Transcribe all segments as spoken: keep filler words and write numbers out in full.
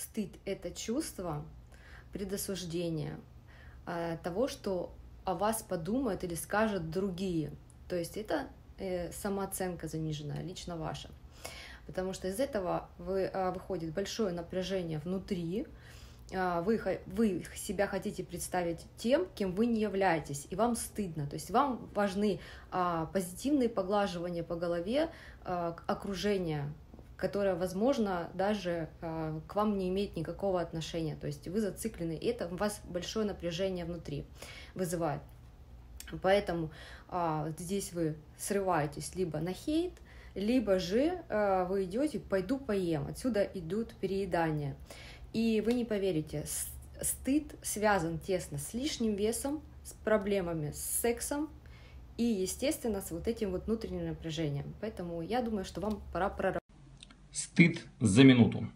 стыд — это чувство предосуждения, а, того, что о вас подумают или скажут другие. То есть это э, самооценка заниженная, лично ваша. Потому что из этого вы, а, выходит большое напряжение внутри, а, вы, вы себя хотите представить тем, кем вы не являетесь, и вам стыдно. То есть вам важны а, позитивные поглаживания по голове, а, окружения, которое, возможно, даже а, к вам не имеет никакого отношения. То есть вы зациклены, и это у вас большое напряжение внутри вызывает. Поэтому а, здесь вы срываетесь либо на хейт, либо же а, вы идете «пойду поем». Отсюда идут переедания. И вы не поверите, стыд связан тесно с лишним весом, с проблемами с сексом и, естественно, с вот этим вот внутренним напряжением. Поэтому я думаю, что вам пора проработать. Стыд за минуту.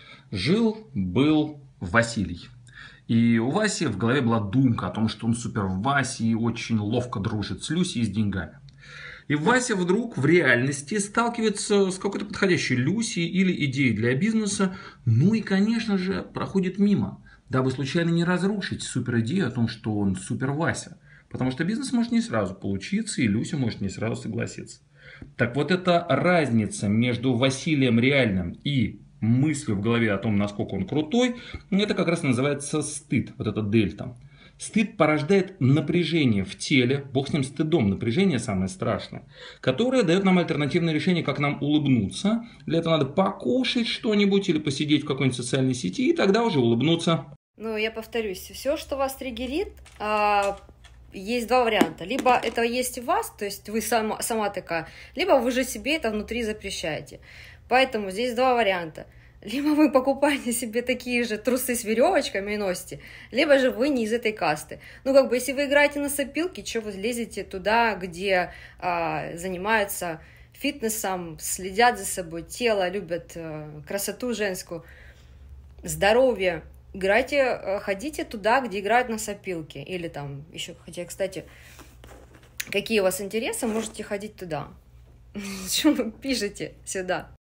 Жил-был Василий. И у Васи в голове была думка о том, что он супер Вася и очень ловко дружит с Люсей и с деньгами. И Вася вдруг в реальности сталкивается с какой-то подходящей Люсей или идеей для бизнеса, ну и, конечно же, проходит мимо, дабы случайно не разрушить супер идею о том, что он супер Вася. Потому что бизнес может не сразу получиться, и Люся может не сразу согласиться. Так вот, эта разница между Василием реальным и мыслью в голове о том, насколько он крутой, это как раз называется стыд, вот эта дельта. Стыд порождает напряжение в теле, бог с ним стыдом, напряжение самое страшное, которое дает нам альтернативное решение, как нам улыбнуться. Для этого надо покушать что-нибудь или посидеть в какой-нибудь социальной сети, и тогда уже улыбнуться. Ну, я повторюсь, все, что вас триггерит, а, есть два варианта. Либо это есть в вас, то есть вы сама, сама такая, либо вы же себе это внутри запрещаете. Поэтому здесь два варианта. Либо вы покупаете себе такие же трусы с веревочками и носите, либо же вы не из этой касты. Ну, как бы, если вы играете на сопилке, что вы лезете туда, где а, занимаются фитнесом, следят за собой, тело, любят а, красоту женскую, здоровье. Играйте, а, ходите туда, где играют на сопилке. Или там еще, хотя, кстати, какие у вас интересы, можете ходить туда. Почему вы пишете сюда?